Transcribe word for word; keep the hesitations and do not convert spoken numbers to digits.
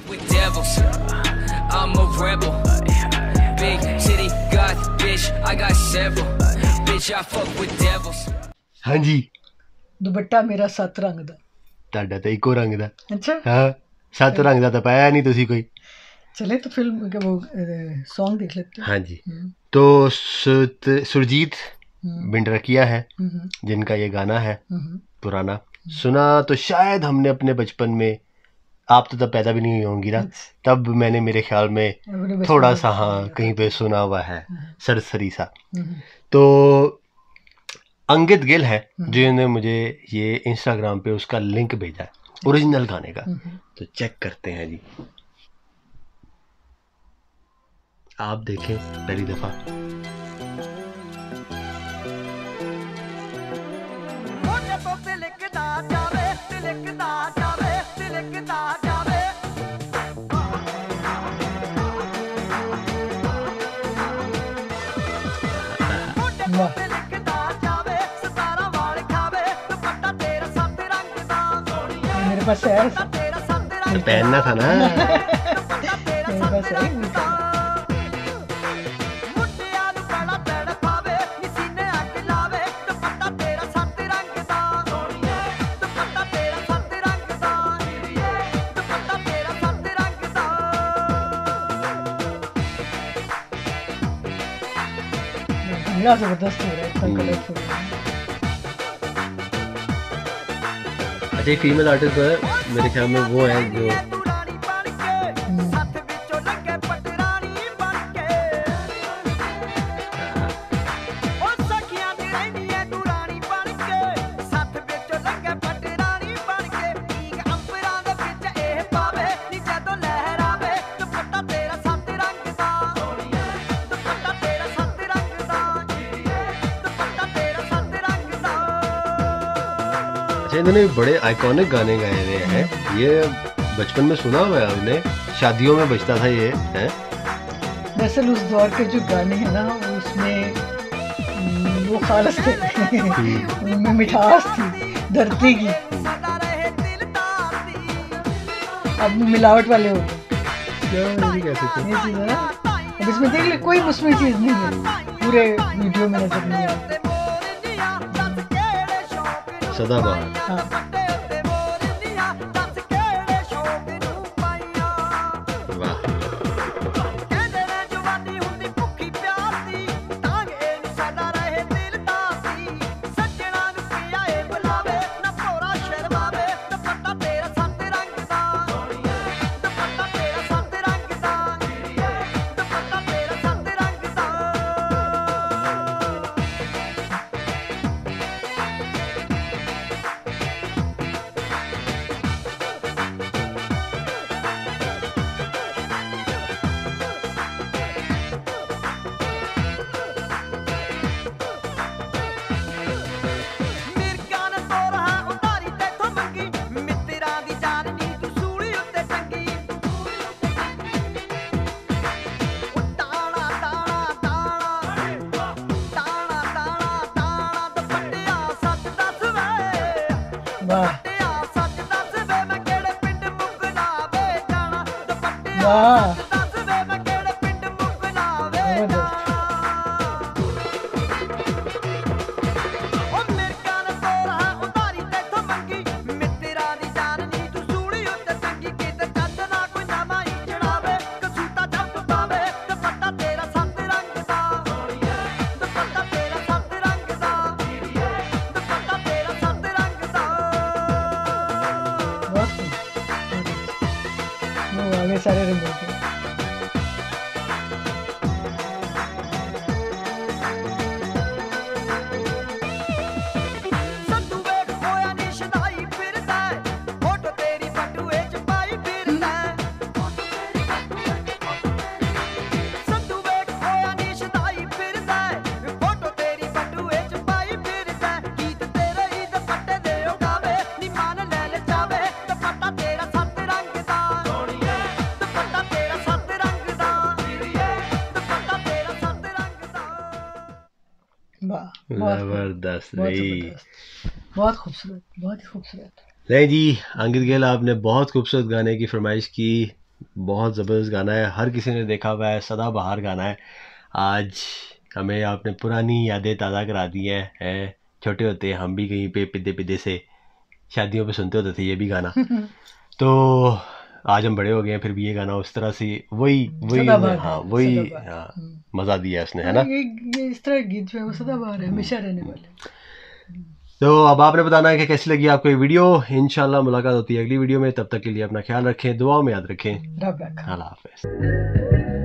with devils. I'm a rebel. Big city goth bitch. I got several. Bitch, I fuck with devils. हाँ जी दुपट्टा मेरा सत्त रंग दा ਤੁਹਾਡਾ ਤਾਂ ਇੱਕੋ ਰੰਗ ਦਾ अच्छा ਹਾਂ ਸੱਤ ਰੰਗ ਦਾ ਤਾਂ ਪਾਇਆ ਨਹੀਂ ਤੁਸੀਂ ਕੋਈ चले तो फिल्म के वो सॉन्ग देख लेते हैं हाँ जी तो सुत- सुरजीत बिंडरकिया है जिनका ये गाना है पुराना सुना तो शायद हमने अपने बचपन में आप तो तब पैदा भी नहीं हुई होंगी ना तब मैंने मेरे ख्याल में थोड़ा सा हाँ कहीं पे सुना हुआ है सरसरी सा तो अंकित गिल है जिन्होंने मुझे ये इंस्टाग्राम पे उसका लिंक भेजा है ओरिजिनल गाने का तो चेक करते हैं जी आप देखें पहली दफा मेरे पास है पहनना था ना मेरे पास है बड़ा जबरदस्त हो रहा है इतना कलरफुल अच्छा फीमेल आर्टिस्ट जो है मेरे ख्याल में वो है जो इन्होंने बड़े आइकॉनिक गाने गाए हुए हैं ये बचपन में सुना हुआ है हमने शादियों में बजता था ये है दरअसल उस दौर के जो गाने हैं ना उसमें वो खालस थे उनमें मिठास थी धरती की अब मिलावट वाले हो गए ये चीज़ है ना अब इसमें देख ले कोई उसमें चीज़ नहीं है पूरे वीडियो में नजर नहीं आती सदाबहार हाँ वाह सारे रंग होते हैं जबरदस्त बहुत खूबसूरत बहुत ही खूबसूरत। नहीं जी अंकित गिल आपने बहुत खूबसूरत गाने की फरमाइश की बहुत ज़बरदस्त गाना है, हर किसी ने देखा हुआ है, सदाबहार गाना है। आज हमें आपने पुरानी यादें ताज़ा करा दी हैं। है, छोटे होते हम भी कहीं पे पिद्दे पिद्दे से शादियों पे सुनते होते थे ये भी गाना। तो आज हम बड़े हो गए हैं, फिर भी ये गाना उस तरह से वही वही हाँ वही हाँ, मज़ा दिया है उसने, है ना। ये, ये इस तरह गीत जो है वो सदाबहार है, हमेशा रहने वाले। तो अब आपने बताना है कि कैसी लगी आपको ये वीडियो। इंशाल्लाह मुलाकात होती है अगली वीडियो में, तब तक के लिए अपना ख्याल रखें, दुआओं में याद रखें। अल्लाह हाफ़िज़।